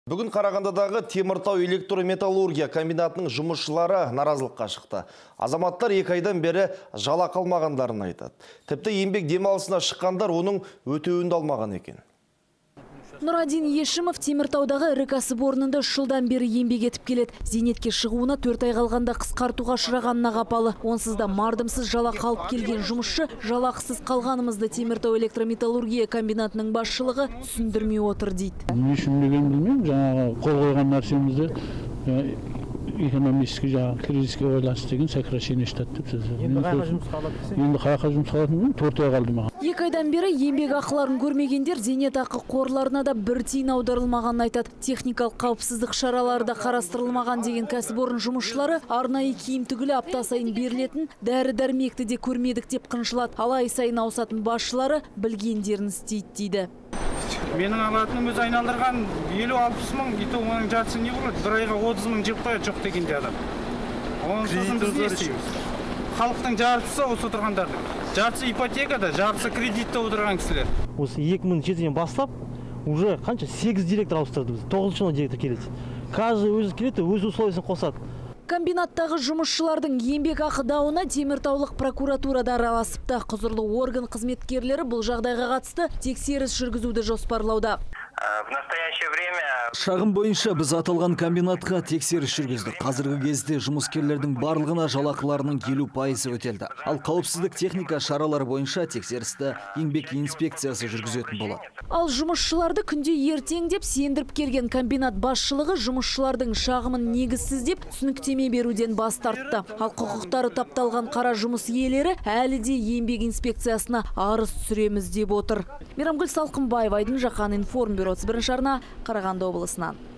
Бүгін Қарағандыдағы Теміртау электрометаллургия комбинатының жұмысшылары наразылыққа шықты. Азаматтар 2 айдан бері жалақы алмағандарын айтады. Тіпті еңбек демалысына шыққандар оның өтеуінде алмаған екен. Нұрадин Ешімов Теміртаудағы ірі кәсіпорнында 3 жылдан бері еңбек етіп келеді. Зейнетке шығуына 4 ай қалғанда қысқартуға ұшырағанына қапалы. Онсыз да мардымсыз жалақы алып келген жұмысшы жалақысыз қалғанымызды Теміртау электрометаллургия комбинатының басшылығы түсіндірмей отыр дейді. Не үшін деген білмеймін, жаңағы қол қойған нәрсемізді экономический кризиске байланысты деген сокращение штат деп сөз. Енді қайда жұмысқа алады десе? Енді қайда жұмысқа алатынын 4 ай қалды маған. 2 айдан бері еңбек ақыларын көрмегендер зейнетақы қорларына да бір тиын аударылмағанын айтады. Техникалық қауіпсіздік шаралары да қарастырылмаған деген кәсіпорын жұмысшылары арнайы киім түгілі апта сайын берілетін дәрі-дәрмекті де көрмедік деп қынжылады. Ал ай сайын ауысатын басшылары білгендерін істейді дейді. Менің алатыным өзі айналдырған 50-60 мың, ето оның жартысы не болады? Bir айға 30 мың жеп қояды жоқ дегенде адам. Оның сосын біз не істейміз? Халықтың жартысы осы отырғандардың. Жартысы ипотекада, жартысы кредитте отырған кісілер. Осы 2007-ден бастап уже қанша 8 директор ауыстырды біз. 9-ші директор келеді. Каждый өзі келеді, өз условиясын қосады. Комбинаттағы жұмысшылардың еңбек ақы дауына Теміртаулық прокуратурада араласыпты. Құзырлы орган қызметкерлері бұл жағдайға қатысты тексеріс жүргізуді жоспарлауда. В настоящее время шағым бойынша біз аталған комбинатқа тексеріс жүргіздік. Қазіргі кезде жұмыскерлердің барлығына жалақыларының 50% өтелді. Ал қауіпсіздік техника шаралары бойынша тексерісті еңбек инспекциясы жүргізетін болады. Ал жұмысшыларды күнде ертең деп сендіріп келген комбинат басшылығы жұмысшылардың шағымын негізсіз деп түсініктеме беруден бас тартты. Ал құқықтары тапталған қара жұмыс иелері әлі де еңбек инспекциясына арыз түсіреміз деп отыр. Мейрамгүл Салқынбаева, Айдын Жақан, Информбюро 31 арна, Қарағанды облысынан.